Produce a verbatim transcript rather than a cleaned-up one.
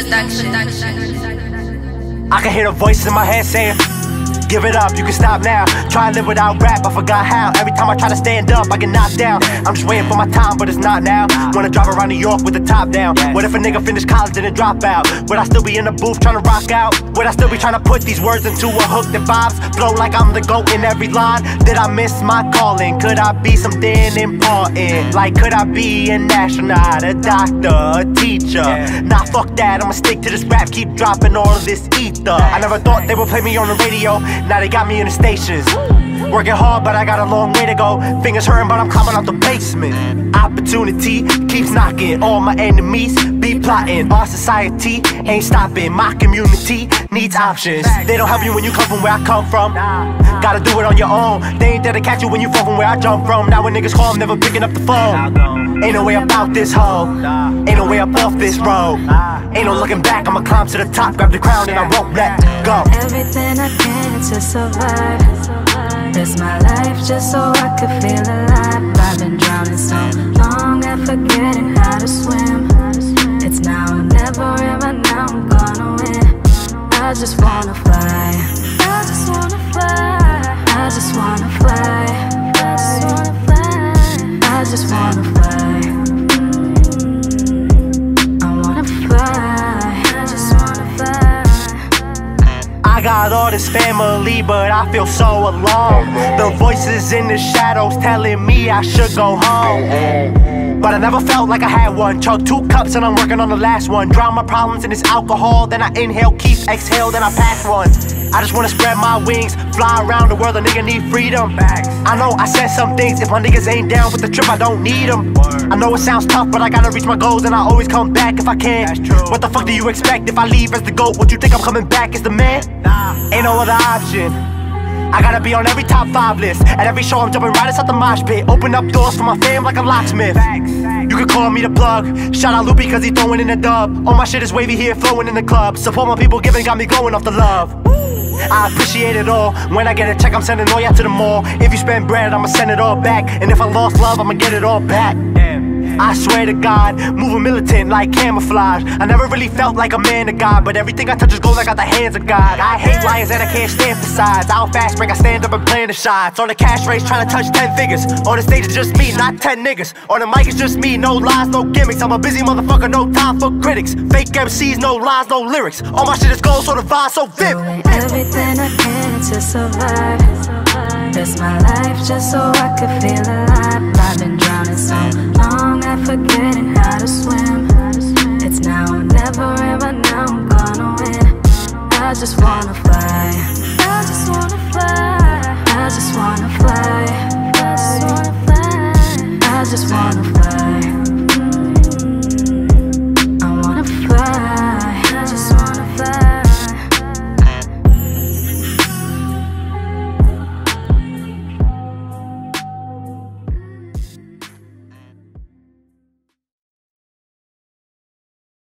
Productions. I can hear the voices in my head saying, give it up, you can stop now. Try to live without rap, I forgot how. Every time I try to stand up, I get knocked down. I'm just waiting for my time, but it's not now. Wanna drive around New York with the top down. What if a nigga finished college and then drop out? Would I still be in the booth trying to rock out? Would I still be trying to put these words into a hook that vibes? Flow like I'm the GOAT in every line. Did I miss my calling? Could I be something important? Like could I be an astronaut, a doctor, a teacher? Nah, fuck that, I'ma stick to this rap, keep dropping all of this ether. I never thought they would play me on the radio. Now they got me in the stations. Working hard, but I got a long way to go. Fingers hurting, but I'm climbing out the basement. Opportunity keeps knocking. All my enemies be plotting. Our society ain't stopping. My community needs options. They don't help you when you come from where I come from. Gotta do it on your own. They ain't there to catch you when you fall from where I jump from. Now when niggas call, I'm never picking up the phone. Ain't no way about this hoe. Ain't no way up off this road. Ain't no looking back, I'ma climb to the top, grab the crown and I won't let go. Everything I can to survive. Risk my life just so I could feel alive. I've been drowning so long and forgetting how to swim. It's now or never, ever now I'm gonna win. I just wanna fly. I just wanna fly. I just wanna fly. I just wanna fly. I just wanna fly. I wanna fly. I just wanna fly. I got all this family, but I feel so alone. The voices in the shadows telling me I should go home, but I never felt like I had one. Chug two cups and I'm working on the last one. Drown my problems in this alcohol, then I inhale, keep exhale, then I pass one. I just wanna spread my wings, fly around the world, a nigga need freedom. I know I said some things, if my niggas ain't down with the trip, I don't need them. I know it sounds tough, but I gotta reach my goals and I always come back if I can. What the fuck do you expect if I leave as the GOAT? Would you think I'm coming back as the man? Ain't no other option. I gotta be on every top five list. At every show I'm jumping right inside the mosh pit. Open up doors for my fam like a locksmith. You could call me the plug. Shout out Loopy cause he throwing in the dub. All my shit is wavy here flowing in the club. Support my people giving got me going off the love. I appreciate it all. When I get a check I'm sending all y'all to the mall. If you spend bread I'ma send it all back. And if I lost love I'ma get it all back. I swear to God, moving militant like camouflage. I never really felt like a man of God, but everything I touch is gold, I got the hands of God. I hate lions and I can't stand for sides. I don't fast break, I stand up and plan the shots. On the cash race trying to touch ten figures. On the stage it's just me, not ten niggas. On the mic it's just me, no lies, no gimmicks. I'm a busy motherfucker, no time for critics. Fake M Cs, no lines, no lyrics. All my shit is gold, so the vibe so vivid. Everything I can to survive. Risk my life just so I could feel alive. I've been drowning so long and forgetting how to swim. It's now or never, ever now I'm gonna win. I just wanna fly. I just wanna fly. I just wanna fly.